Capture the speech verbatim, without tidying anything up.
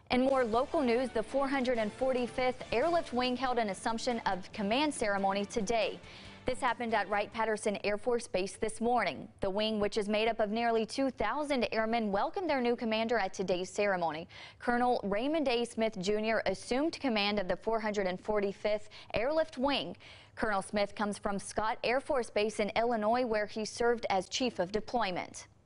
In more local news, the four hundred forty-fifth Airlift Wing held an Assumption of Command ceremony today. This happened at Wright-Patterson Air Force Base this morning. The wing, which is made up of nearly two thousand airmen, welcomed their new commander at today's ceremony. Colonel Raymond A. Smith, Junior assumed command of the four hundred forty-fifth Airlift Wing. Colonel Smith comes from Scott Air Force Base in Illinois, where he served as chief of deployment.